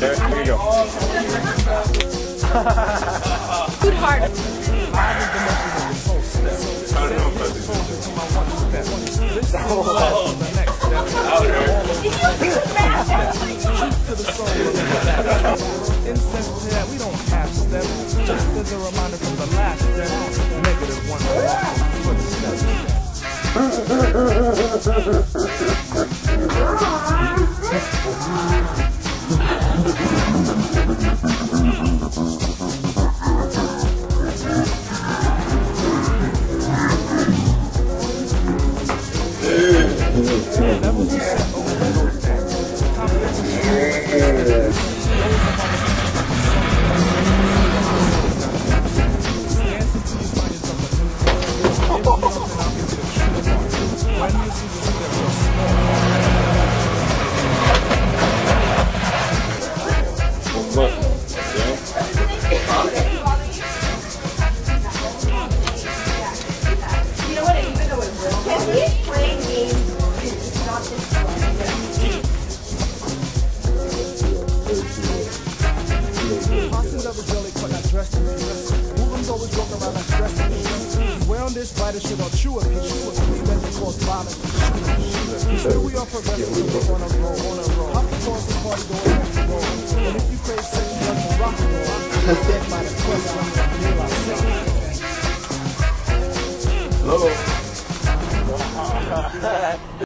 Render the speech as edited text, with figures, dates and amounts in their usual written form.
There you go. Good heart. I don't know if that's Incense to that, we don't half step. Just as a reminder from the last step. Negative one footsteps. Spider shit on chew a piece. Then they cause violence and shoot. Still we are progressive on a roll. Hop the course and party going off the road. And if you crave sex, drugs, and rock and roll, dead by the question when you're near ourselves. Hello.